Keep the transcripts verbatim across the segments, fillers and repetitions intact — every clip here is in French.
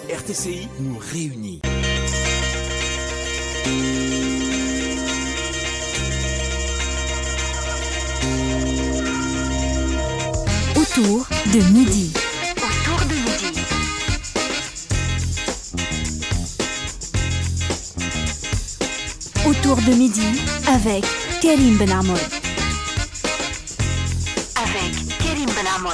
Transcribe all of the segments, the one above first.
R T C I nous réunit. Autour de midi. Autour de midi. Autour de midi avec Karim Ben Amour. Avec Karim Ben Amour.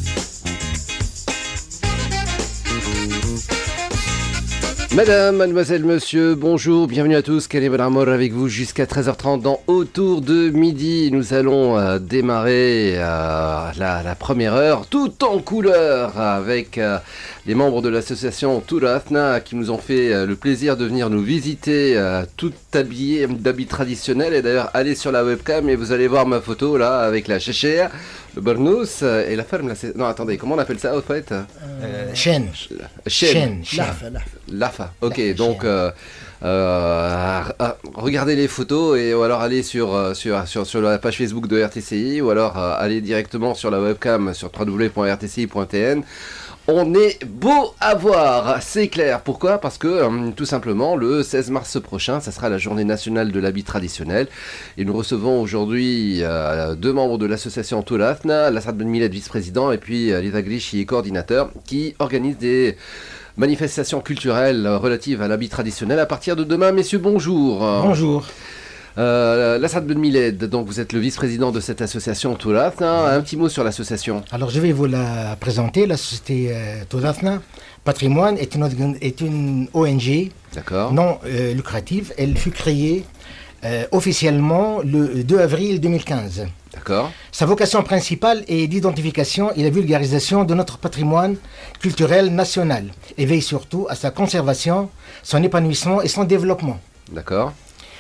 Madame, mademoiselle, monsieur, bonjour, bienvenue à tous, Karim Ben Amour avec vous jusqu'à treize heures trente dans Autour de midi. Nous allons euh, démarrer euh, la, la première heure tout en couleur avec euh, les membres de l'association Turathna qui nous ont fait euh, le plaisir de venir nous visiter euh, tout habillés d'habits traditionnels. Et d'ailleurs, allez sur la webcam et vous allez voir ma photo là avec la chéchère, le burnous et la ferme là. C'est... Non, attendez, comment on appelle ça au fait euh, Chêne. Chêne. Lafa. Lafa. Ok, donc euh, euh, regardez les photos et ou alors allez sur, sur, sur, sur la page Facebook de R T C I ou alors euh, allez directement sur la webcam sur w w w point r t c i point t n. On est beau à voir, c'est clair. Pourquoi ? Parce que euh, tout simplement le seize mars prochain, ça sera la journée nationale de l'habit traditionnel. Et nous recevons aujourd'hui euh, deux membres de l'association Turathna, Lassad Ben Miled, vice-président, et puis euh, Lida Glichi, coordinateur, qui organisent des manifestations culturelles relatives à l'habit traditionnel à partir de demain. Messieurs, bonjour. Bonjour. Euh, Lassad Ben Miled, donc vous êtes le vice-président de cette association Turathna. Un petit mot sur l'association. Alors je vais vous la présenter. La société euh, Turathna Patrimoine est une, est une O N G D'accord. non euh, lucrative. Elle fut créée euh, officiellement le deux avril deux mille quinze. D'accord. Sa vocation principale est l'identification et la vulgarisation de notre patrimoine culturel national et veille surtout à sa conservation, son épanouissement et son développement. D'accord.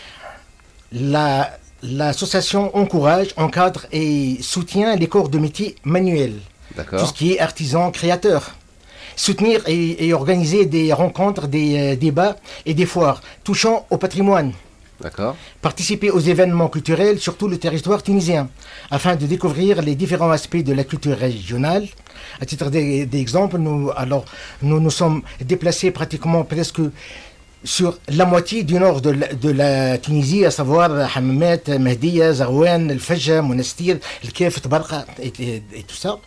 La, l'association encourage, encadre et soutient les corps de métier manuels. D'accord. Tout ce qui est artisan, créateur. Soutenir et, et organiser des rencontres, des euh, débats et des foires touchant au patrimoine. D'accord. Participer aux événements culturels sur tout le territoire tunisien, afin de découvrir les différents aspects de la culture régionale. À titre d'exemple, nous, alors, nous nous sommes déplacés pratiquement presque sur la moitié du nord de la, de la Tunisie, à savoir Hammamet, Mahdiya, Zarouane, El Fajja, Monastir, El Kef, Tabarqa et, et, et tout ça.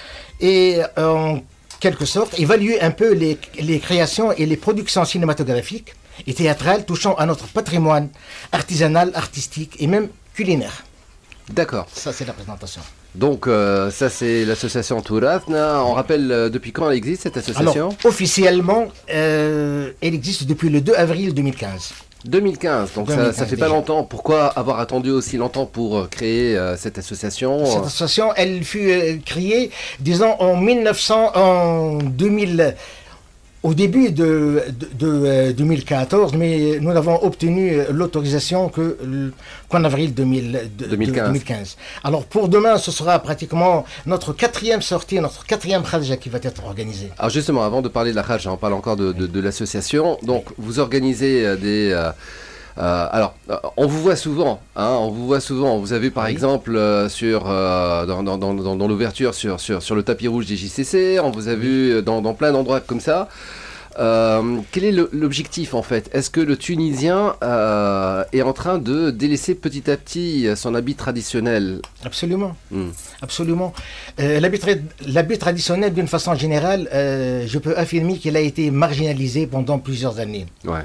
Et en quelque sorte, évaluer un peu les, les créations et les productions cinématographiques et théâtrales touchant à notre patrimoine artisanal, artistique et même culinaire. D'accord. Ça, c'est la présentation. Donc, euh, ça, c'est l'association Turathna. On rappelle euh, depuis quand elle existe, cette association ? Alors, officiellement, euh, elle existe depuis le deux avril deux mille quinze. deux mille quinze, donc deux mille quinze ça, ça fait pas déjà. longtemps. Pourquoi avoir attendu aussi longtemps pour euh, créer euh, cette association ? Cette association, elle fut euh, créée, disons, en mille neuf cents, en deux mille, au début de, de, de euh, deux mille quatorze, mais nous n'avons obtenu l'autorisation que, qu'en avril deux mille, de, deux mille quinze. deux mille quinze. Alors pour demain, ce sera pratiquement notre quatrième sortie, notre quatrième Kharja qui va être organisée. Alors justement, avant de parler de la Kharja, on parle encore de, de, de l'association. Donc, vous organisez euh, des... Euh, Euh, alors, euh, on vous voit souvent, hein, on vous voit souvent. Vous avez par Oui. exemple euh, sur euh, dans, dans, dans, dans, dans l'ouverture sur, sur, sur le tapis rouge des J C C, on vous a vu dans, dans plein d'endroits comme ça. Euh, quel est le, l'objectif en fait ? Est-ce que le Tunisien euh, est en train de délaisser petit à petit son habit traditionnel ? Absolument. Hmm. Absolument. Euh, l'habit, tra- l'habit traditionnel, d'une façon générale, euh, je peux affirmer qu'il a été marginalisé pendant plusieurs années. Ouais.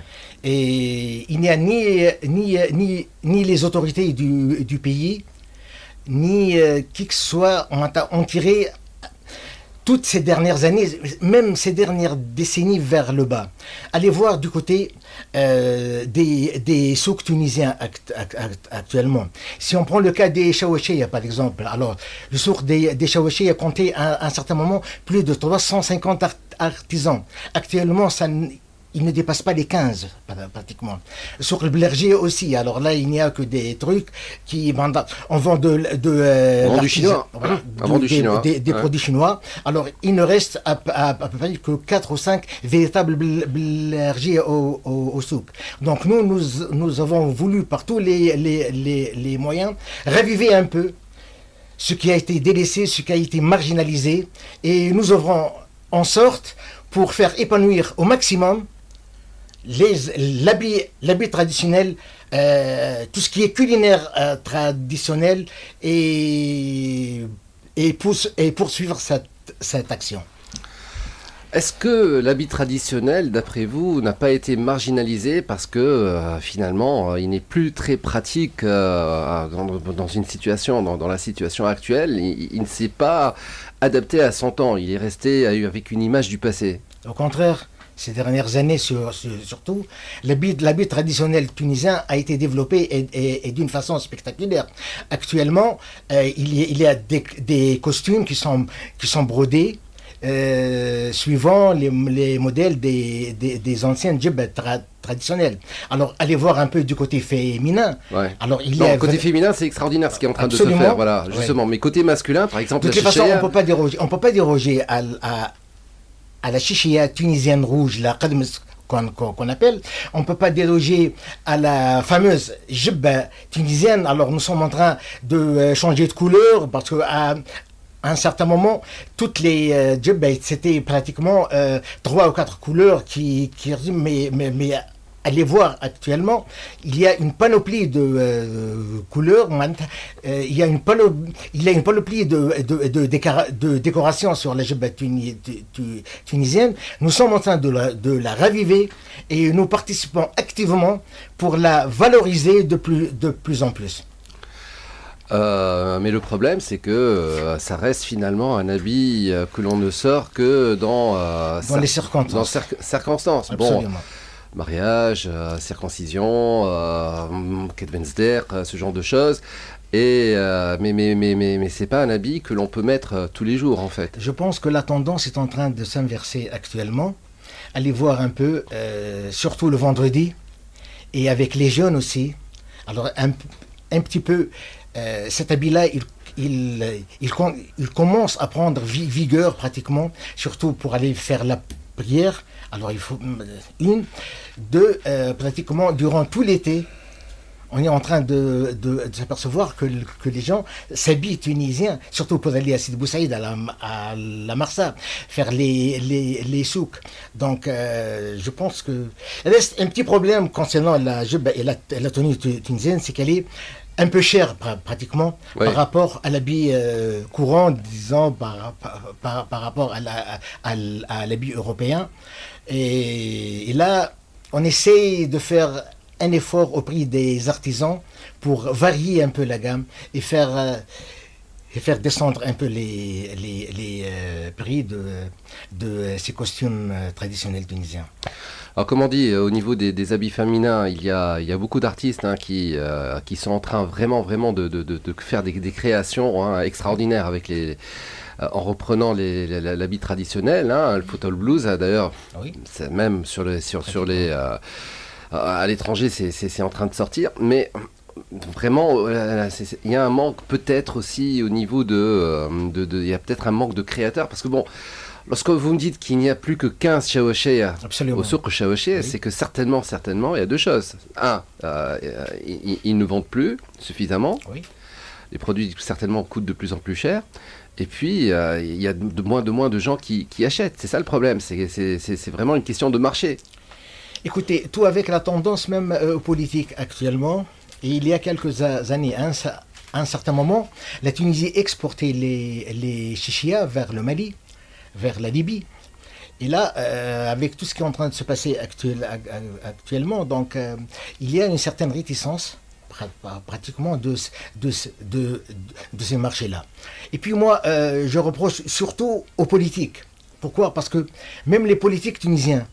Et il n'y a ni, ni, ni, ni les autorités du, du pays, ni euh, qui que ce soit ont, ont tiré toutes ces dernières années, même ces dernières décennies vers le bas. Allez voir du côté euh, des, des souks tunisiens act, act, act, actuellement. Si on prend le cas des Chawachia par exemple, alors le souk des, des Chawachia comptait à, à un certain moment plus de trois cent cinquante art, artisans. Actuellement, ça il ne dépasse pas les quinze, pratiquement. Sur le Blergé aussi, alors là, il n'y a que des trucs qui... On vend de... de euh, on vend du chinois. De, on vend du des, chinois. Des, des ouais. produits chinois. Alors, il ne reste à, à, à peu près que quatre ou cinq véritables Blergés au, au, au souk. Donc, nous, nous, nous avons voulu, par tous les, les, les, les moyens, raviver un peu ce qui a été délaissé, ce qui a été marginalisé, et nous œuvrons en sorte pour faire épanouir au maximum les, l'habit, l'habit traditionnel, euh, tout ce qui est culinaire euh, traditionnel et, et, pour, et poursuivre cette, cette action. Est-ce que l'habit traditionnel, d'après vous, n'a pas été marginalisé parce que euh, finalement, euh, il n'est plus très pratique euh, dans, dans une situation, dans, dans la situation actuelle, il, il ne s'est pas adapté à son temps, il est resté avec une image du passé. Au contraire, ces dernières années sur, sur, surtout, l'habit, l'habit traditionnel tunisien a été développé et, et, et d'une façon spectaculaire. Actuellement, euh, il, y a, il y a des, des costumes qui sont, qui sont brodés, Euh, suivant les, les modèles des, des, des anciennes djebs tra traditionnels. Alors, allez voir un peu du côté féminin. Ouais. Alors, il non, y a côté féminin, c'est extraordinaire ce qui est en train Absolument. de se faire, voilà, justement. Ouais. Mais côté masculin, par exemple, de toute façon, on ne peut pas déroger, on peut pas déroger à, à, à la chichia tunisienne rouge, la qadmes qu'on qu'on appelle. On ne peut pas déroger à la fameuse djebba tunisienne. Alors, nous sommes en train de changer de couleur parce que à, à un certain moment, toutes les euh, djebba, c'était pratiquement euh, trois ou quatre couleurs qui, qui mais, mais, mais allez voir actuellement, il y a une panoplie de euh, couleurs, euh, il y a une panoplie, il y a une panoplie de, de, de, de, de décoration sur la djebba tuni, tu, tunisienne. Nous sommes en train de la, de la raviver et nous participons activement pour la valoriser de plus, de plus en plus. Euh, mais le problème, c'est que euh, ça reste finalement un habit euh, que l'on ne sort que dans, euh, dans les circonstances. Dans cir circonstances. Absolument. Bon, mariage, euh, circoncision, euh, ketbensder, euh, ce genre de choses. Et euh, mais mais mais mais mais c'est pas un habit que l'on peut mettre euh, tous les jours en fait. Je pense que la tendance est en train de s'inverser actuellement. Allez voir un peu, euh, surtout le vendredi, et avec les jeunes aussi. Alors un un petit peu. Euh, cet habit-là, il, il, il, il commence à prendre vi vigueur pratiquement, surtout pour aller faire la prière. Alors il faut une, deux, euh, pratiquement durant tout l'été, on est en train de, de, de s'apercevoir que, que les gens s'habillent tunisiens, surtout pour aller à Sidi Bou Saïd, à la, à la Marsa, faire les, les, les souks. Donc euh, je pense que... Il reste un petit problème concernant la jubba et la, la tenue tunisienne, c'est qu'elle est un peu cher pratiquement oui. par rapport à l'habit euh, courant, disons, par, par, par, par rapport à, la, à, à l'habit européen. Et, et là, on essaie de faire un effort au prix des artisans pour varier un peu la gamme et faire, euh, et faire descendre un peu les, les, les euh, prix de, de ces costumes euh, traditionnels tunisiens. Alors comme on dit, au niveau des, des habits féminins, il y a, il y a beaucoup d'artistes hein, qui, euh, qui sont en train vraiment, vraiment de, de, de, de faire des, des créations hein, extraordinaires avec les, euh, en reprenant l'habit traditionnel. Hein, le photo blues, d'ailleurs, oui. même sur, le, sur, sur les, euh, à l'étranger, c'est en train de sortir. Mais vraiment, euh, il y a un manque peut-être aussi au niveau de... Euh, de, de il y a peut-être un manque de créateurs, parce que bon... Lorsque vous me dites qu'il n'y a plus que quinze chaouchés au souk chaouché, oui. c'est que certainement, certainement, il y a deux choses. Un, euh, ils, ils ne vendent plus suffisamment. Oui. Les produits, certainement, coûtent de plus en plus cher. Et puis, euh, il y a de moins en moins de gens qui, qui achètent. C'est ça le problème. C'est vraiment une question de marché. Écoutez, tout avec la tendance même euh, politique actuellement, et il y a quelques années, à un, à un certain moment, la Tunisie exportait les, les chichia vers le Mali, vers la Libye. Et là, euh, avec tout ce qui est en train de se passer actuel, actuellement, donc euh, il y a une certaine réticence pratiquement de, de, de, de ces marchés-là. Et puis moi, euh, je reproche surtout aux politiques. Pourquoi? Parce que même les politiques tunisiens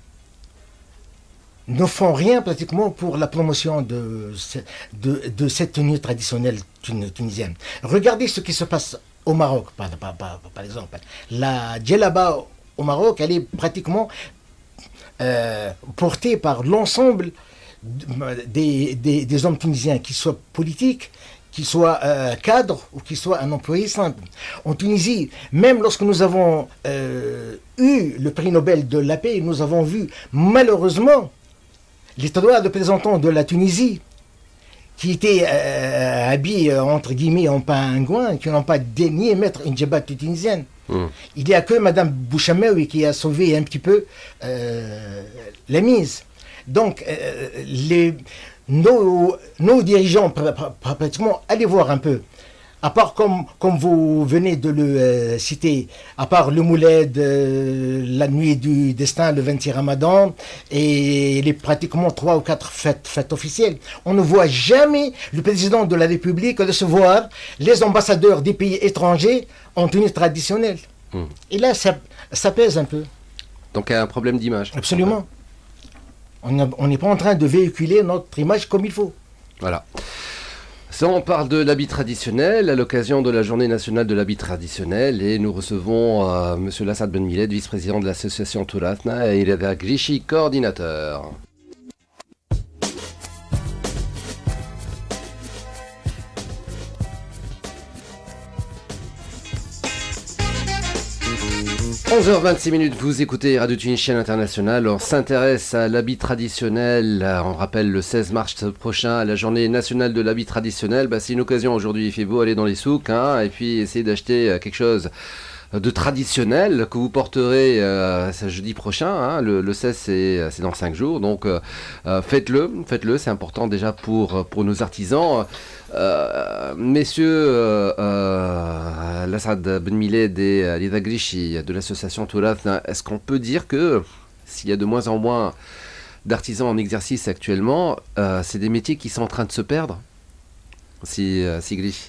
ne font rien pratiquement pour la promotion de, de, de cette tenue traditionnelle tunisienne. Regardez ce qui se passe au Maroc, par, par, par, par exemple. La djellaba au Maroc, elle est pratiquement euh, portée par l'ensemble des, des, des hommes tunisiens, qu'ils soient politiques, qu'ils soient euh, cadres ou qu'ils soient un employé simple. En Tunisie, même lorsque nous avons euh, eu le prix Nobel de la paix, nous avons vu malheureusement les trois représentants de la Tunisie qui étaient euh, habillés entre guillemets en pingouin, qui n'ont pas daigné mettre une djellaba tunisienne. Mmh. Il n'y a que Mme Bouchamaoui qui a sauvé un petit peu euh, la mise. Donc, euh, les, nos, nos dirigeants, pratiquement, allez voir un peu. À part, comme, comme vous venez de le euh, citer, à part le Mouled, euh, la nuit du destin, le vingt Ramadan, et les pratiquement trois ou quatre fêtes, fêtes officielles, on ne voit jamais le président de la République recevoir les ambassadeurs des pays étrangers en tenue traditionnelle. Mmh. Et là, ça, ça pèse un peu. Donc il y a un problème d'image. Absolument. On n'est pas en train de véhiculer notre image comme il faut. Voilà. Ça, on parle de l'habit traditionnel à l'occasion de la journée nationale de l'habit traditionnel et nous recevons euh, M. Lassad Ben Miled, vice-président de l'association Touratna, et Irada Grichi, coordinateur. onze heures vingt-six minutes, vous écoutez Radio Tunisienne Internationale. On s'intéresse à l'habit traditionnel. On rappelle le seize mars prochain, à la journée nationale de l'habit traditionnel. Bah, c'est une occasion aujourd'hui, il fait beau, aller dans les souks hein, et puis essayer d'acheter quelque chose de traditionnel que vous porterez euh, ce jeudi prochain. Hein. Le, le seize, c'est, c'est dans cinq jours. Donc euh, faites-le, faites-le, c'est important déjà pour, pour nos artisans. Euh, messieurs euh, euh, Lassad Ben Miled et Irada Grichi de l'association Touratna, est-ce qu'on peut dire que s'il y a de moins en moins d'artisans en exercice actuellement, euh, c'est des métiers qui sont en train de se perdre? Si, euh, si Grichi.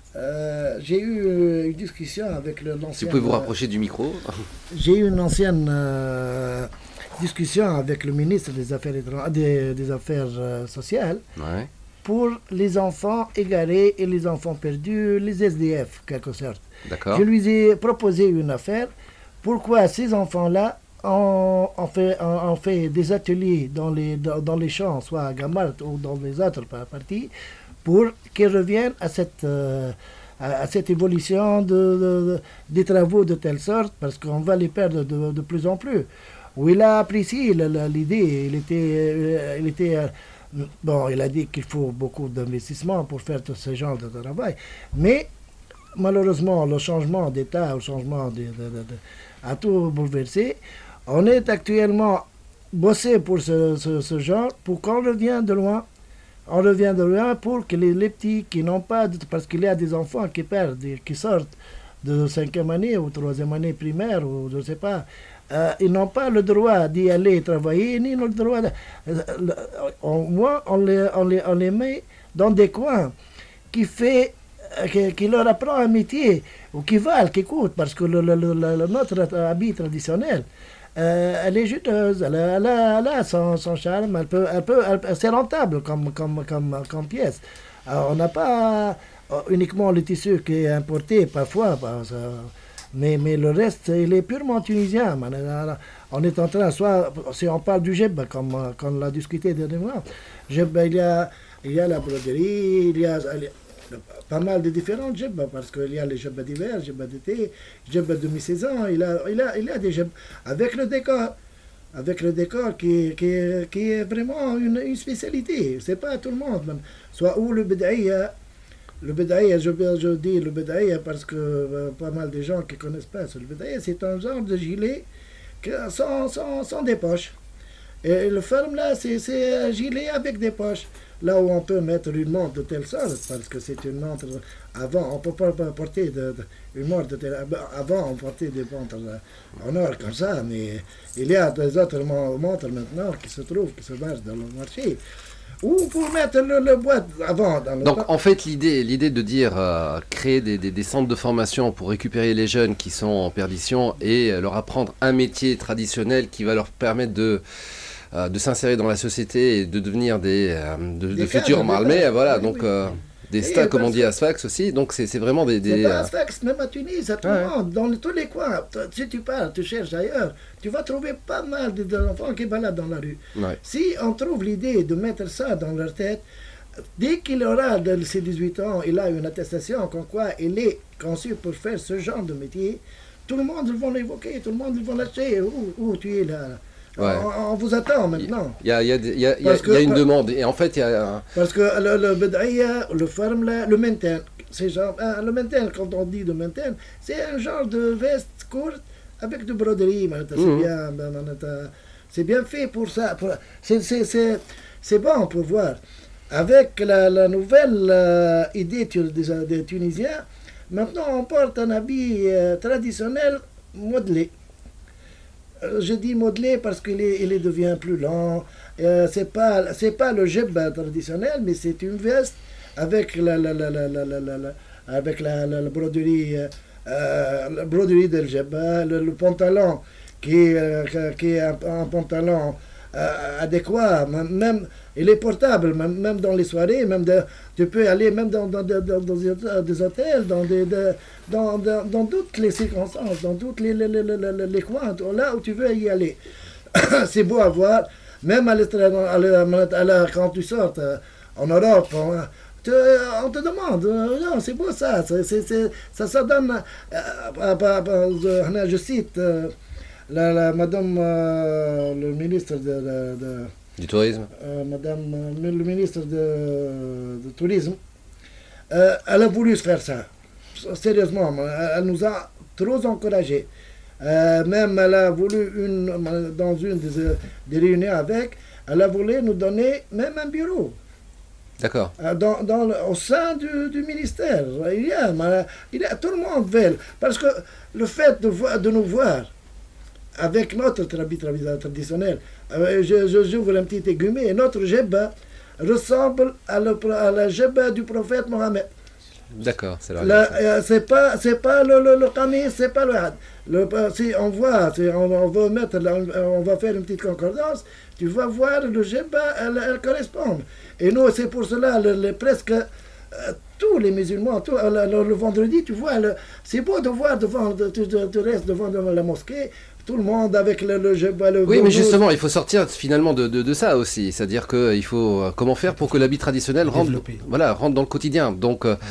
Euh, j'ai eu une discussion avec le l'ancien. Si vous pouvez vous rapprocher du micro. J'ai eu une ancienne euh, discussion avec le ministre des Affaires, des, des affaires euh, sociales. Ouais. Pour les enfants égarés et les enfants perdus, les S D F, quelque sorte. D'accord. Je lui ai proposé une affaire. Pourquoi ces enfants-là ont, ont, fait, ont, ont fait des ateliers dans les, dans, dans les champs, soit à Gamart ou dans les autres parties, pour qu'ils reviennent à cette, euh, à, à cette évolution de, de, de, des travaux de telle sorte, parce qu'on va les perdre de, de plus en plus. Où il a apprécié l'idée, il était... Il était Bon, il a dit qu'il faut beaucoup d'investissement pour faire tout ce genre de travail, mais malheureusement, le changement d'État, le changement de, de, de, de, a tout bouleversé. On est actuellement bossé pour ce, ce, ce genre, pour qu'on revienne de loin. On revient de loin pour que les, les petits qui n'ont pas, de, parce qu'il y a des enfants qui perdent, qui sortent de cinquième année ou troisième année primaire, ou je ne sais pas, Euh, ils n'ont pas le droit d'y aller travailler, ni le droit de... Euh, au moins, on les, on, les, on les met dans des coins qui, fait, euh, qui, qui leur apprend un métier, ou qui valent, qui coûtent, parce que le, le, le, le, notre habit traditionnel, euh, elle est juteuse, elle a, elle a, elle a son, son charme, elle peut, elle peut, elle, c'est rentable comme, comme, comme, comme pièce. Alors, on n'a pas uniquement le tissu qui est importé parfois, parce, euh, Mais, mais le reste, il est purement tunisien. On est en train, soit, si on parle du Jeb, comme, comme on l'a discuté dernièrement, Jeb, il y a, il y a la broderie, il y a, il y a pas mal de différents Jeb, parce qu'il y a les Jeb d'hiver, Jeb d'été, Jeb de mi-saison, il, a, il, a, il y a des Jeb avec le décor. Avec le décor qui, qui, qui est vraiment une, une spécialité. C'est pas tout le monde, même. Soit où le Bedaïa. Le Bedaïa, je, je dis le Bedaïa parce que euh, pas mal de gens qui ne connaissent pas. Le Bedaïa, c'est un genre de gilet que, sans, sans, sans des poches. Et le ferme là, c'est un gilet avec des poches. Là où on peut mettre une montre de telle sorte, parce que c'est une montre. Avant, on ne peut pas porter de, de, une montre de telle Avant, on portait des montres en or comme ça, mais il y a des autres montres maintenant qui se trouvent, qui se vendent dans le marché. Ou pour mettre le, le boîte avant. Dans le Donc temps. en fait l'idée, l'idée de dire euh, créer des, des, des centres de formation pour récupérer les jeunes qui sont en perdition et euh, leur apprendre un métier traditionnel qui va leur permettre de, euh, de s'insérer dans la société et de devenir des, euh, de, Des de futurs marmés, voilà, oui, donc oui. euh, des Et stars comme on parce dit que- à Sfax aussi, donc c'est c'est vraiment des... C'est des pas euh, un Sfax, même à Tunis, à tout Ouais. le monde, dans tous les coins. Si tu pars, tu cherches ailleurs, tu vas trouver pas mal de- d'enfants qui baladent dans la rue. ouais. Si on trouve l'idée de mettre ça dans leur tête, dès qu'il aura de ses dix-huit ans, il a une attestation comme quoi il est conçu pour faire ce genre de métier, tout le monde va l'évoquer, tout le monde va l'acheter. Où, où tu es là? Ouais. On, on vous attend maintenant. Il y a, il y a, des- il y a, il y a- Parce que- il y a une demande et en fait il y a un- Parce que le, le Bedaïa, le ferme là, le maintien, c'est genre, hein, le menten, quand on dit de menten, c'est un genre de veste courte avec de broderie. C'est Mhm. bien, ben, ben, c'est bien fait pour ça. Pour- c'est, c'est, c'est, c'est bon pour voir. Avec la, la nouvelle euh, idée tu- des, des Tunisiens, maintenant on porte un habit euh, traditionnel modelé. Euh, Je dis modelé parce qu'il est, il est devient plus lent. Euh, c'est pas, c'est pas le jebba traditionnel, mais c'est une veste avec la, la, la, la, la, la, la- la- avec la, la, la broderie, euh, euh, la broderie del jebba, le, le pantalon qui est, euh, qui est un, un pantalon euh, adéquat, même, même- il est portable, même, même dans les soirées, même de- tu peux aller même dans, dans, dans, dans des hôtels- des hôtels, dans, des, de- dans, dans, dans toutes les circonstances, dans tous les, les, les, les, les coins, là où tu veux y aller. C'est beau à voir, même à l'étranger, à la- à la- quand tu sors euh, en Europe, on, te, on te demande, euh, non, c'est beau ça, c'est, c'est, c'est- ça, ça donne, euh, euh, euh, euh, je cite euh, la, la madame, euh, le ministre de, de- de- Du tourisme. euh, madame euh, le ministre de, de tourisme, euh, elle a voulu faire ça. Sérieusement, elle, elle nous a trop encouragés. Euh, même elle a voulu, une, dans une des, des réunions avec, elle a voulu nous donner même un bureau. D'accord. Euh, Dans, dans le- au sein du, du ministère. Il y, a, mais il y a, tout le monde veut. Parce que le fait de, voir- de nous voir avec notre habit tra- traditionnel, euh, je, je, j'ouvre un petit égumet, notre jebba ressemble à, le, à la jebba du prophète Mohammed. D'accord, c'est la La- réalité. euh, c'est pas, c'est pas le, le, le qamis, c'est pas le had. Le, euh, si on voit, si on, on va mettre, la- on va faire une petite concordance, tu vas voir le jebba, elle, elle correspond. Et nous, c'est pour cela, le, le- presque euh, tous les musulmans, tout, euh, le, le vendredi, tu vois, le- c'est beau de voir devant, de- tu, tu- tu restes devant, devant la mosquée, tout le monde avec le, le jebba, le Oui, mais gourou. justement, il faut sortir finalement de, de, de ça aussi. C'est-à-dire qu'il faut euh, comment faire pour que l'habit traditionnel rentre, Développer. voilà, rentre dans le quotidien. Donc, euh,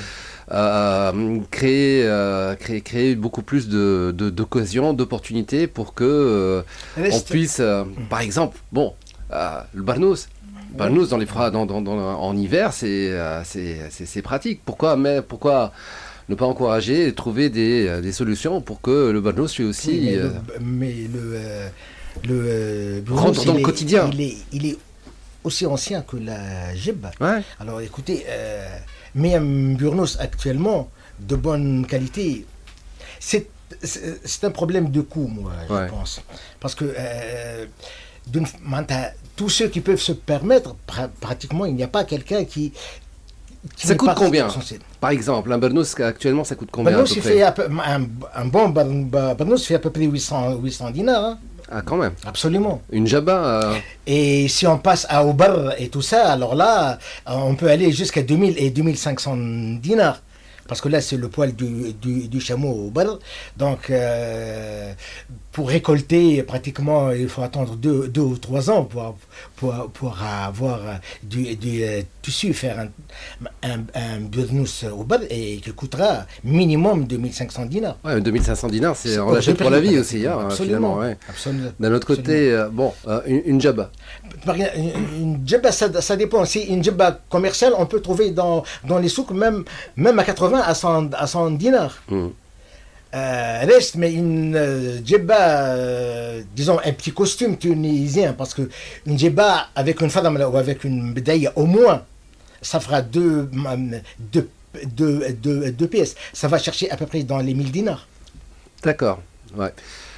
euh, créer, euh, créer, créer beaucoup plus de, de, d'occasions, d'opportunités pour que euh, on Reste- puisse, euh, par exemple, bon, euh, le barnous. Barnous dans les froids, dans, dans, dans- en hiver, c'est, euh, c'est, c'est, c'est pratique. Pourquoi, mais pourquoi ne pas encourager et trouver des, euh, des solutions pour que le barnous lui aussi Oui, mais, euh, le, mais le, euh, le euh, rentre Burnous, dans il le est- quotidien. Il est, il est aussi ancien que la jebba. Ouais. Alors écoutez, euh, mais un Burnous actuellement de bonne qualité, c'est, c'est, c'est un problème de coût, moi, Ouais. je pense. Parce que euh, d'une- maintenant, tous ceux qui peuvent se permettre, pra- pratiquement, il n'y a pas quelqu'un qui. qui Ça n'est coûte pas combien censé. Par exemple, un barnous actuellement, ça coûte combien à Burnous, peu il près fait à peu- un, un bon Bar- Bar- Burnous fait à peu près huit cents, huit cents dinars, hein. Ah, quand même. Absolument. Une jabba, euh, Et si on passe à Obar et tout ça, alors là, euh, on peut aller jusqu'à deux mille et deux mille cinq cents dinars. Parce que là, c'est le poil du, du, du chameau au Obar. Donc, euh, pour récolter, pratiquement, il faut attendre deux, deux ou trois ans pour, pour, pour avoir du, du euh, tissu, faire un, un, un burnous au Obar et qui coûtera minimum deux mille cinq cents dinars. ouais, deux mille cinq cents dinars, c'est, on pour l'achète deux pour la vie périodes, aussi, hein, finalement. Absolument. Ouais. Absolument. D'un autre côté, euh, bon, euh, une, une jabba. Par exemple, Une, une djebba, ça, ça dépend. Si une djebba commerciale, on peut trouver dans, dans les souks même, même à quatre-vingts à cent, à cent dinars. Hmm. Euh, reste, mais une euh, djebba, euh, disons un petit costume tunisien, parce que une djebba avec une femme ou avec une médaille, au moins, ça fera deux, hum, deux, deux, deux, deux pièces. Ça va chercher à peu près dans les mille dinars. D'accord, ouais.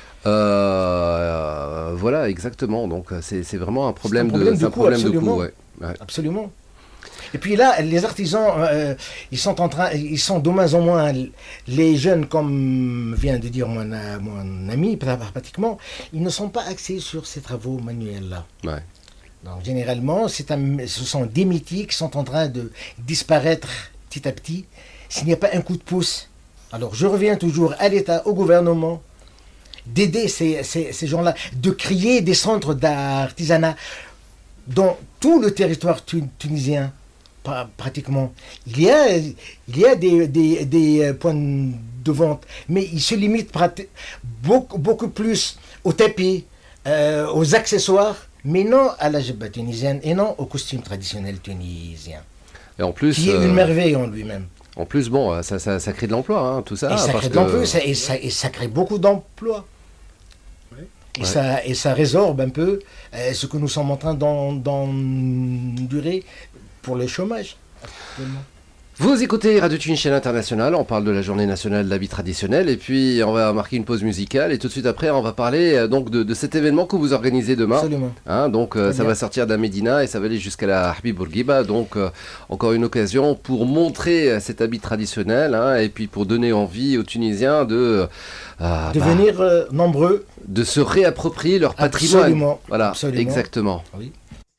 Euh, voilà, exactement. Donc, c'est, c'est vraiment un problème, problème de, de c'est un coût, problème de absolument. coût. Ouais. Ouais. Absolument. Et puis là, les artisans, euh, ils sont en train, ils sont de moins en moins, les jeunes, comme vient de dire mon, euh, mon ami, pratiquement, ils ne sont pas axés sur ces travaux manuels-là. Ouais. Donc généralement, c'est un, ce sont des métiers qui sont en train de disparaître petit à petit s'il n'y a pas un coup de pouce. Alors je reviens toujours à l'État, au gouvernement, d'aider ces, ces, ces gens-là, de créer des centres d'artisanat dans tout le territoire tu- tunisien, pra- pratiquement. Il y a, il y a des, des, des points de vente, mais ils se limitent prati- beaucoup, beaucoup plus aux tapis, euh, aux accessoires, mais non à la jebba tunisienne et non au costume traditionnel tunisien, Et en plus, qui est euh, une merveille en lui-même. En plus, bon, ça, ça, ça crée de l'emploi, hein, tout ça. Et ça parce crée de que- l'emploi, ça- et, ça, et ça crée beaucoup d'emplois. Et, Ouais. ça, et ça résorbe un peu euh, ce que nous sommes en train d'en- d'endurer pour le chômage. Actuellement. Vous écoutez Radio Tunis Chaîne Internationale, on parle de la journée nationale de l'habit traditionnel et puis on va marquer une pause musicale et tout de suite après on va parler euh, donc de, de cet événement que vous organisez demain. Absolument. Hein, donc euh, Très ça bien. va sortir de la Médina et ça va aller jusqu'à la Habib Bourguiba, donc euh, encore une occasion pour montrer euh, cet habit traditionnel hein, et puis pour donner envie aux Tunisiens de, euh, Devenir bah, euh, nombreux. de se réapproprier leur patrimoine. Absolument. Voilà, Absolument. exactement. Oui.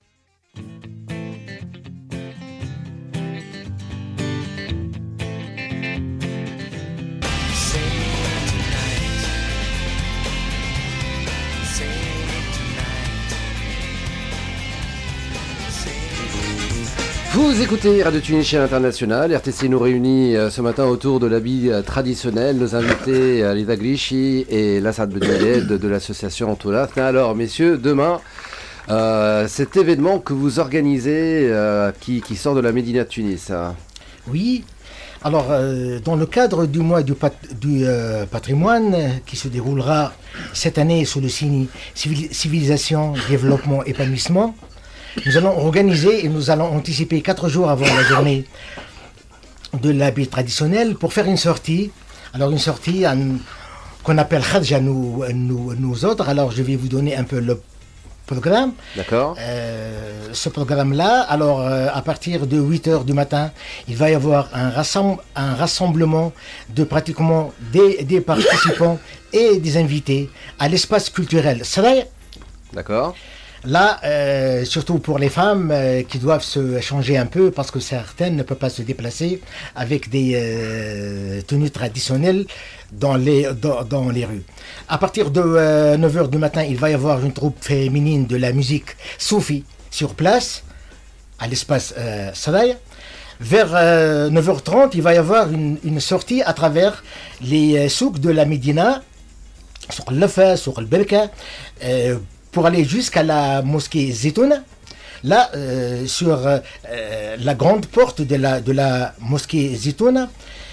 Vous écoutez Radio Tunis Chaîne Internationale, R T C nous réunit euh, ce matin autour de l'habit euh, traditionnel, nos invités euh, Lida Glischi et Lassad Benayed de, de l'association Toulatna. Alors messieurs, demain, euh, cet événement que vous organisez euh, qui, qui sort de la Médina de Tunis. hein. Oui. Alors, euh, dans le cadre du mois du, pat- du, euh, patrimoine euh, qui se déroulera cette année sous le signe civil- civilisation, développement, épanouissement, nous allons organiser et nous allons anticiper quatre jours avant la journée de l'habit traditionnel pour faire une sortie. Alors, une sortie en- qu'on appelle Khadja, nous, nous, nous autres. Alors, je vais vous donner un peu le programme. D'accord. Euh, ce programme-là, alors euh, à partir de huit heures du matin, il va y avoir un, rassem- un rassemblement de pratiquement des, des participants et des invités à l'espace culturel Sray. D'accord. Là, euh, surtout pour les femmes euh, qui doivent se changer un peu parce que certaines ne peuvent pas se déplacer avec des euh, tenues traditionnelles dans les, dans, dans les rues. À partir de euh, neuf heures du matin, il va y avoir une troupe féminine de la musique Soufi sur place, à l'espace euh, Sadaï. Vers euh, neuf heures trente, il va y avoir une, une sortie à travers les euh, souks de la Médina, sur l'Afa, sur le Belka, euh, pour aller jusqu'à la mosquée Zitouna. Là, euh, sur euh, la grande porte de la, de la mosquée Zitouna,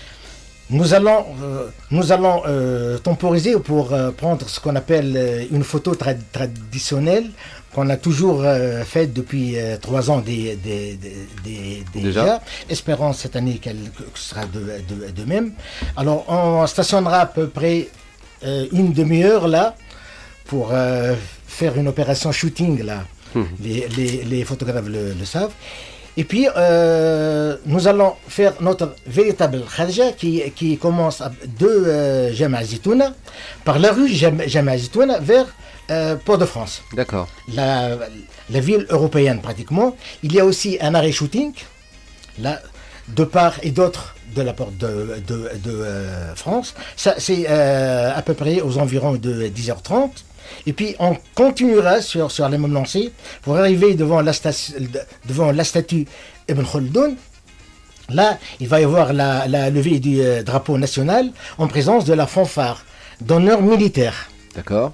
nous allons, euh, nous allons euh, temporiser pour euh, prendre ce qu'on appelle euh, une photo tra- traditionnelle qu'on a toujours euh, faite depuis euh, trois ans des, des, des, des- des- Déjà. déjà, espérant cette année qu'elle que ce sera de, de, de même. Alors, on stationnera à peu près euh, une demi-heure là pour euh, faire une opération shooting là. Mhm. Les, les, les photographes le, le savent. Et puis, euh, nous allons faire notre véritable Khadja qui, qui commence à- de euh, Jama Zitouna, par la rue Jam- Jama Zitouna vers euh, Port-de-France, D'accord. la, la ville européenne pratiquement. Il y a aussi un arrêt shooting, là, de part et d'autre de la porte de, de, de, euh, France. Ça, c'est euh, à peu près aux environs de dix heures trente. Et puis on continuera sur, sur la même lancée pour arriver devant la, sta- devant la statue Ibn Khaldoun. Là, il va y avoir la, la levée du euh, drapeau national en présence de la fanfare d'honneur militaire. D'accord.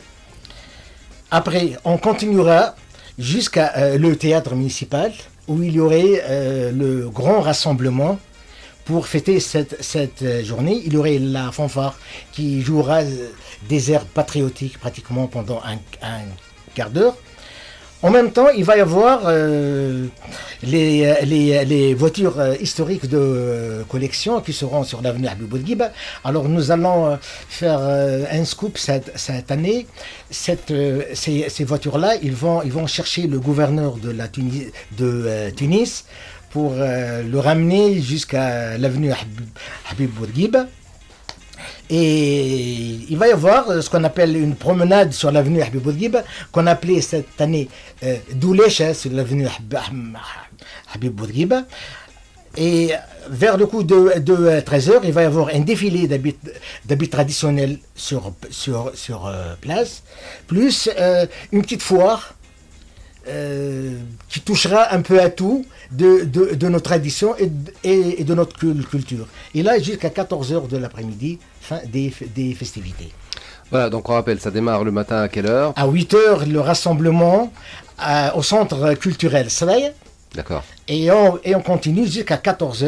Après, on continuera jusqu'à euh, le théâtre municipal où il y aurait euh, le grand rassemblement pour fêter cette, cette euh, journée. Il y aurait la fanfare qui jouera euh, des airs patriotiques pratiquement pendant un, un quart d'heure. En même temps, il va y avoir euh, les, les, les voitures euh, historiques de euh, collection qui seront sur l'avenue Habib Bourguiba. Alors nous allons euh, faire euh, un scoop cette, cette année. Cette, euh, ces, ces voitures-là, ils vont, ils vont chercher le gouverneur de, la Tunis, de euh, Tunis pour euh, le ramener jusqu'à l'avenue Habib, Habib Bourguiba. Et il va y avoir euh, ce qu'on appelle une promenade sur l'avenue Habib Bourguiba, qu'on appelait cette année euh, Doulecha sur l'avenue Hab- Hab- Habib Bourguiba. Et vers le coup de, de treize heures, il va y avoir un défilé d'habits d'habits traditionnels sur, sur, sur euh, place, plus euh, une petite foire euh, qui touchera un peu à tout de, de, de nos traditions et, de- et, et de notre cul- culture. Et là, jusqu'à quatorze heures de l'après-midi, fin des, des festivités. Voilà, donc on rappelle, ça démarre le matin à quelle heure? À huit heures, le rassemblement à- au centre culturel Sray. D'accord. Et on, et on continue jusqu'à quatorze heures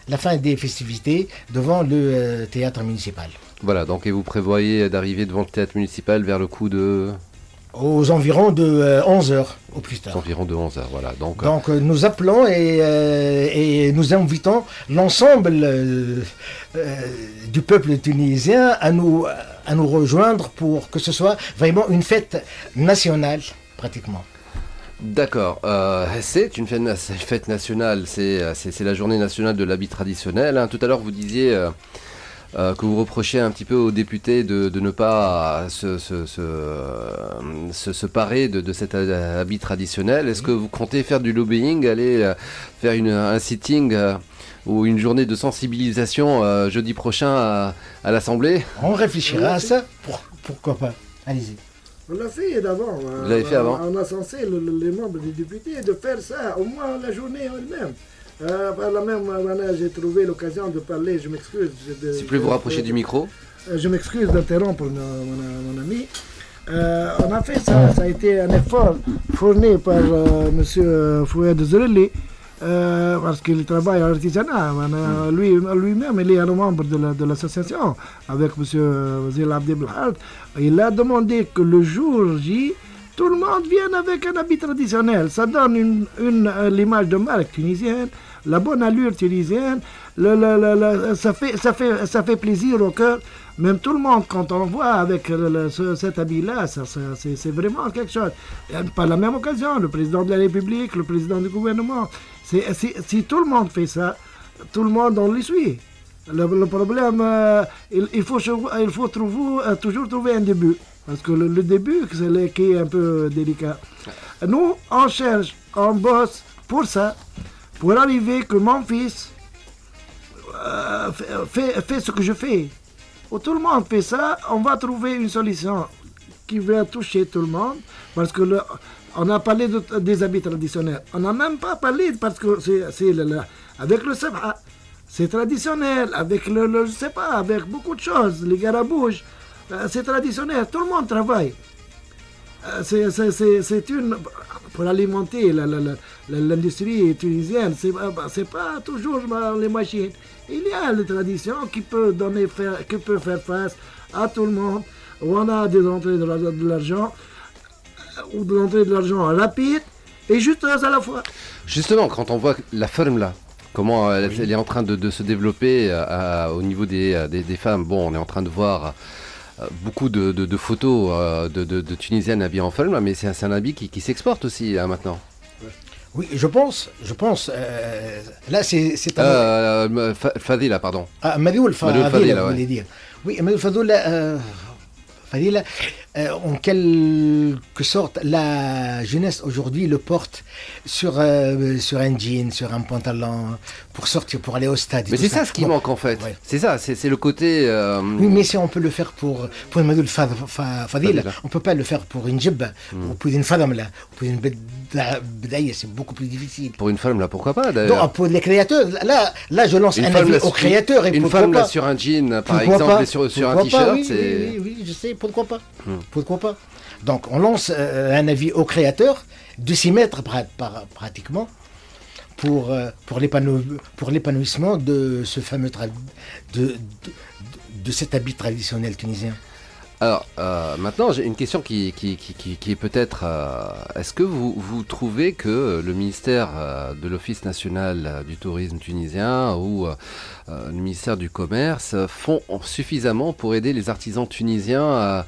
la fin des festivités devant le euh, théâtre municipal. Voilà, donc et vous prévoyez d'arriver devant le théâtre municipal vers le coup de... Aux environs de euh, onze heures au plus tard. Environ de onze heures, voilà. Donc, Donc euh, nous appelons et, euh, et nous invitons l'ensemble euh, euh, du peuple tunisien à nous, à nous rejoindre pour que ce soit vraiment une fête nationale, pratiquement. d'accord, euh, c'est une fête, na- fête nationale, c'est, euh, c'est, c'est la journée nationale de l'habit traditionnel, hein. Tout à l'heure, vous disiez euh, euh, que vous reprochez un petit peu aux députés de, de ne pas se, se, se, euh, se, se parer de, de cet euh, habit traditionnel. Est-ce que vous comptez faire du lobbying, aller euh, faire une, un sitting euh, ou une journée de sensibilisation euh, jeudi prochain à, à l'Assemblée? On réfléchira à ça, pour- pourquoi pas. Allez-y. On l'a fait d'avant. Vous l'avez fait avant? On a censé le- le- les membres des députés de faire ça, au moins la journée elle-même. Euh, par la même manière, j'ai trouvé l'occasion de parler, je m'excuse. de- S'il vous plaît, vous rapprochez du micro. Euh, Je m'excuse d'interrompre mon, mon- mon ami. Euh, on a fait ça, ça a été un effort fourni par euh, M. Fouad Zerelli, euh, parce qu'il travaille à l'artisanat. Euh, Lui, lui-même, il est un membre de, la- de l'association avec M. Wazir Abdi Belhad. Il a demandé que le jour J, tout le monde vienne avec un habit traditionnel. Ça donne une, une, euh, l'image de marque tunisienne, la bonne allure tunisienne. Le, le- le- le- ça, fait, ça, fait, ça fait plaisir au cœur. Même tout le monde, quand on voit avec le- le- ce- cet habit-là, ça, ça, c'est, c'est vraiment quelque chose. Et par la même occasion, le président de la République, le président du gouvernement, c'est, c'est- si tout le monde fait ça, tout le monde on le suit. Le, le problème, euh, il, il faut, chou- il faut trouver, euh, toujours trouver un début. Parce que le, le début, c'est le qui est un peu délicat. Nous, on cherche, on bosse pour ça, pour arriver que mon fils euh, fait, fait- fait ce que je fais. Où tout le monde fait ça, on va trouver une solution qui va toucher tout le monde. Parce que le, on a parlé de- des habits traditionnels. On n'a même pas parlé parce que c'est, c'est le- le- avec le sabha, c'est traditionnel. Avec le, le- je sais pas, avec beaucoup de choses, les garabouches, euh, c'est traditionnel. Tout le monde travaille. Euh, C'est, c'est, c'est, c'est une pour alimenter la- la- la- la- l'industrie tunisienne. C'est, euh, bah, c'est pas toujours bah, les machines. Il y a les traditions qui peut donner faire, qui peut faire face à tout le monde. Où on a des entrées de, la- de l'argent euh, ou de l'entrée de l'argent rapide et justeuse à la fois. Justement, quand on voit la ferme là, comment elle, elle est en train de, de se développer euh, à- au niveau des, euh, des, des femmes, bon, on est en train de voir euh, beaucoup de, de- de photos euh, de, de- de Tunisiennes habillées en ferme, mais c'est, un- c'est un habit qui, qui s'exporte aussi hein, maintenant. Oui, je pense, je pense. euh, là, c'est, c'est un. Euh, Fa- Fadila, pardon. Ah, Madoul Madoul Fadila, Fadila, vous ouais. voulez dire. Oui, Madoul Fadila, euh, Fadila, euh, en quelque sorte, la jeunesse aujourd'hui le porte sur, euh, sur un jean, sur un pantalon, pour sortir, pour aller au stade. et Mais tout c'est ça ce qui Bon, manque en fait. ouais. C'est ça, c'est, c'est le côté. euh, Oui, mais si on peut le faire pour, pour une Madoul Fa- Fa- Fadila, Fadila. on ne peut pas le faire pour une jibba, ou pour une fadamla, ou pour une beda- bedaïa, c'est beaucoup plus difficile. Pour une femme là, pourquoi pas d'ailleurs. Donc, pour les créateurs, là, là je lance Une un femme, avis là, aux sur- créateurs. Et une pourquoi femme là pas sur un jean par Pourquoi exemple pas et sur, sur un Pourquoi pas t-shirt, oui, c'est. oui, oui, oui, je sais, pourquoi pas Hmm. Pourquoi pas Donc on lance euh, un avis aux créateurs de s'y mettre pra- par- pratiquement pour, euh, pour, l'épanouis- pour l'épanouissement de ce fameux tra- de, de, de cet habit traditionnel tunisien. Alors, euh, maintenant, j'ai une question qui, qui, qui, qui, qui est peut-être... euh, est-ce que vous, vous trouvez que le ministère euh, de l'Office national euh, du tourisme tunisien ou euh, euh, le ministère du Commerce euh, font suffisamment pour aider les artisans tunisiens à,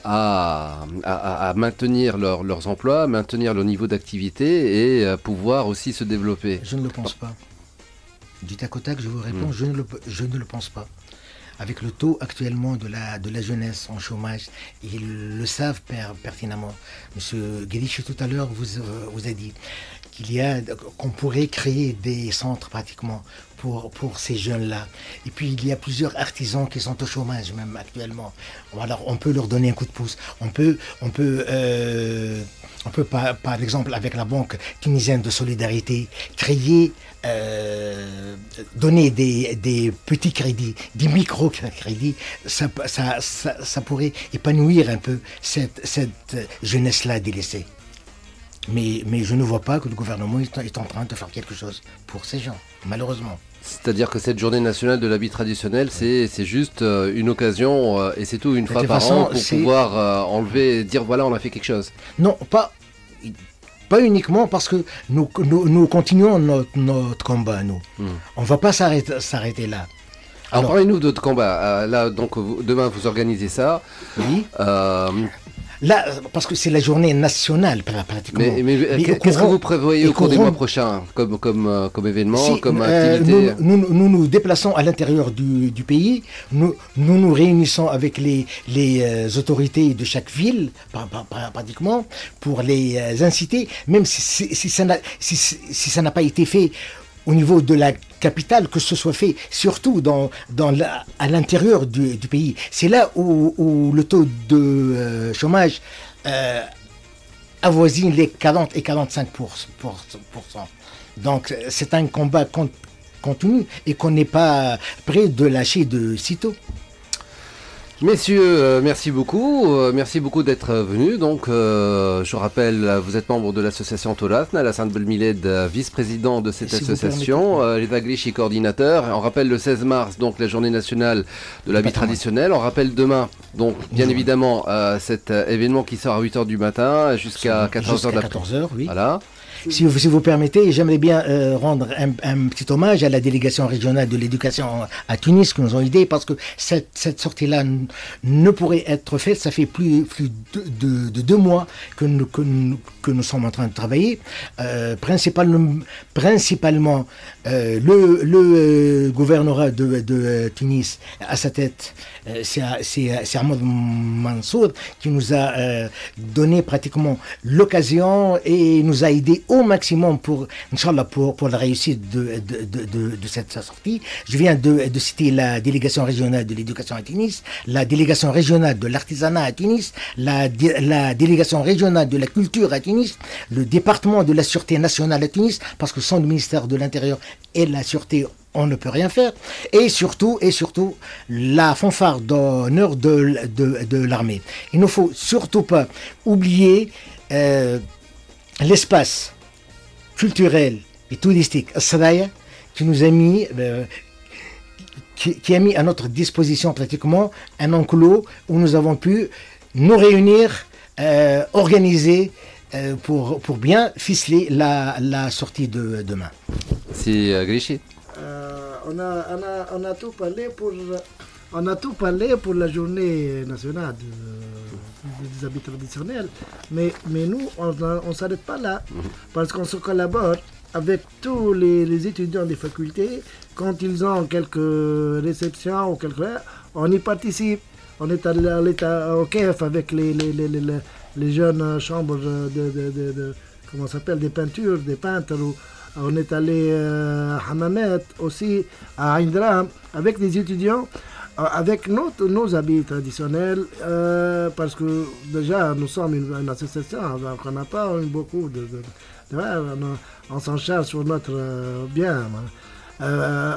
à, à- à maintenir leur- leurs emplois, maintenir leur niveau d'activité et euh, pouvoir aussi se développer? Je ne le pense pas. Du tac au tac, je vous réponds, Hmm. je, ne le, je ne le pense pas. Avec le taux actuellement de la, de la jeunesse en chômage, ils le savent per- pertinemment. Monsieur Guédiche tout à l'heure vous, euh, vous a dit qu'il y a, qu'on pourrait créer des centres pratiquement pour, pour ces jeunes-là. Et puis il y a plusieurs artisans qui sont au chômage même actuellement. Alors on peut leur donner un coup de pouce. On peut, on peut, euh, on peut par, par exemple avec la Banque tunisienne de solidarité créer, euh, donner des, des petits crédits, des micro-crédits. Ça, ça, ça, ça pourrait épanouir un peu cette, cette jeunesse-là délaissée. Mais, mais je ne vois pas que le gouvernement est, est en train de faire quelque chose pour ces gens, malheureusement. C'est-à-dire que cette journée nationale de l'habit traditionnel, c'est, c'est juste euh, une occasion, euh, et c'est tout, une De fois toute par façon, an, pour c'est- pouvoir euh, enlever et dire voilà, on a fait quelque chose. Non, pas, pas uniquement parce que nous, nous, nous continuons notre, notre combat, nous. Hmm. On ne va pas s'arrêter, s'arrêter là. Alors, Alors- parlez-nous d'autres combats. Euh, là, donc, vous- demain, vous organisez ça. Oui. Euh, Là, parce que c'est la journée nationale, pra- pratiquement. mais mais, Mais qu'est- au qu'est-ce que courant- vous prévoyez et au cours des courant- mois prochains comme, comme, euh, comme événement, Si, comme euh, activité nous, nous, nous nous déplaçons à l'intérieur du, du pays, nous, nous nous réunissons avec les, les euh, autorités de chaque ville, pra- pra- pra- pratiquement, pour les euh, inciter, même si, si, si ça n'a si, si- si ça n'a pas été fait au niveau de la capitale, que ce soit fait surtout dans, dans la- à l'intérieur du, du pays. C'est là où, où le taux de euh, chômage euh, avoisine les quarante et quarante-cinq pour cent. Donc c'est un combat con- continu et qu'on n'est pas prêt de lâcher de sitôt. Messieurs, euh, merci beaucoup. Euh, merci beaucoup d'être euh, venus. Donc, euh, je rappelle, euh, vous êtes membre de l'association Tolasna, la Sainte Belmiled, euh, vice-président de cette Si vous association, euh, les Vaglichi coordinateur. On rappelle le seize mars, donc la journée nationale de l'habit patrimoine. traditionnel. On rappelle demain, donc bien Bonjour. évidemment, euh, cet euh, événement qui sort à huit heures du matin jusqu'à quatorze heures Jusqu'à d'après. quatorze heures, oui. Voilà. Si vous, si vous permettez, j'aimerais bien euh, rendre un, un petit hommage à la délégation régionale de l'éducation à Tunis qui nous ont aidés parce que cette, cette sortie-là n- ne pourrait être faite. Ça fait plus, plus de, de- de deux mois que nous, que, nous, que nous sommes en train de travailler. Euh, principalement principalement euh, le, le euh, gouvernorat de, de Tunis à sa tête, euh, c'est c'est- c'est Ahmed Mansour qui nous a euh, donné pratiquement l'occasion et nous a aidé au maximum pour, Inch'Allah, pour, pour la réussite de, de, de, de, de cette sortie. Je viens de, de citer la délégation régionale de l'éducation à Tunis, la délégation régionale de l'artisanat à Tunis, la, dé- la délégation régionale de la culture à Tunis, le département de la sûreté nationale à Tunis, parce que sans le ministère de l'Intérieur et de la sûreté, on ne peut rien faire. Et surtout, et surtout, la fanfare d'honneur de, de, de l'armée. Il ne faut surtout pas oublier euh, l'espace culturel et touristique Saraya qui nous a mis, euh, qui, qui a mis à notre disposition pratiquement un enclos où nous avons pu nous réunir, euh, organiser euh, pour, pour bien ficeler la, la sortie de demain. C'est euh, Grishy. Euh, on, a, on, a, on a tout parlé pour on a tout parlé pour la journée nationale de- des habits traditionnels, mais, mais nous on ne s'arrête pas là parce qu'on se collabore avec tous les, les étudiants des facultés. Quand ils ont quelques réceptions ou quelque on y participe. On est allé, allé à- au K F avec les, les, les, les, les- les jeunes chambres de, de, de, de- comment ça s'appelle, des peintures, des peintres. Ou, on est allé euh, à Hamamet aussi, à Indram, avec des étudiants, euh, avec nos, nos habits traditionnels, euh, parce que déjà nous sommes une, une association, donc on n'a pas eu beaucoup de... de, de- ouais, on, on s'en charge sur notre euh, bien. Euh,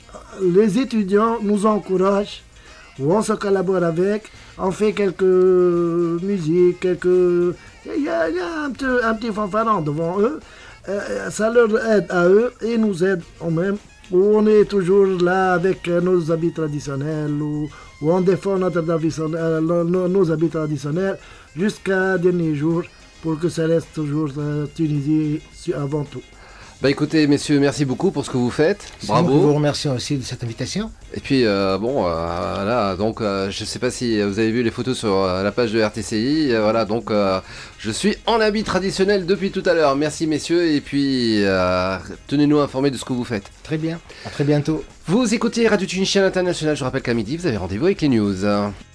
les étudiants nous encouragent, où on se collabore avec, on fait quelques musiques, quelques... Il y a, il y a un, petit, un petit fanfaron devant eux, euh, ça leur aide à eux et nous aide au même, où on est toujours là avec nos habits traditionnels, où, où on défend notre traditionnel, euh, nos, nos habits traditionnels jusqu'à dernier jour pour que ça reste toujours euh, Tunisie avant tout. Bah écoutez, messieurs, merci beaucoup pour ce que vous faites. C'est nous qui Bravo. vous remercions aussi de cette invitation. Et puis euh, bon, euh, voilà, donc euh, je sais pas si vous avez vu les photos sur euh, la page de R T C I. Euh, voilà, donc euh, je suis en habit traditionnel depuis tout à l'heure. Merci messieurs, et puis euh, tenez-nous informés de ce que vous faites. Très bien. À très bientôt. Vous écoutez Radio Tunisien International. Je rappelle qu'à midi, vous avez rendez-vous avec les news.